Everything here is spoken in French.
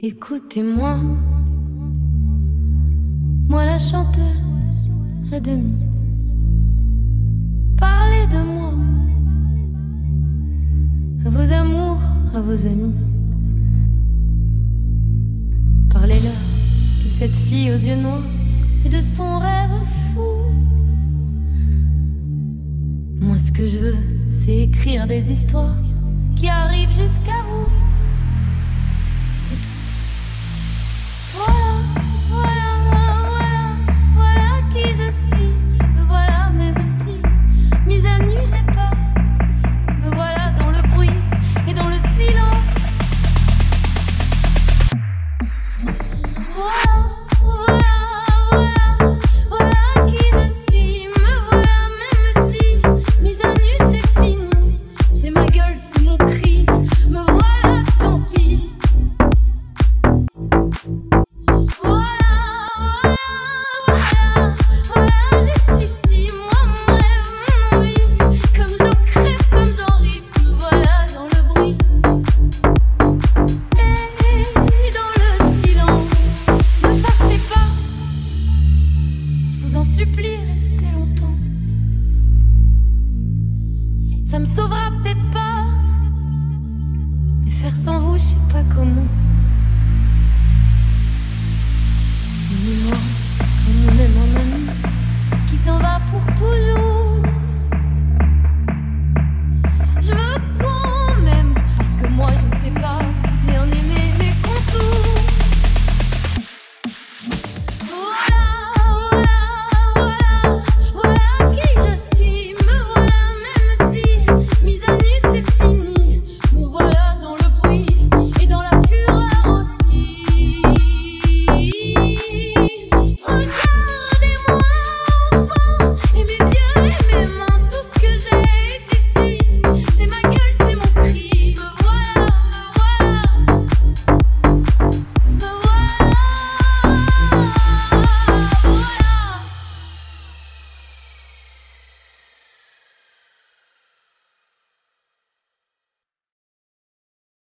Écoutez-moi, moi la chanteuse à demi. Parlez de moi à vos amours, à vos amis. Parlez-leur de cette fille aux yeux noirs et de son rêve fou. Moi ce que je veux, c'est écrire des histoires qui arrivent jusqu'à vous.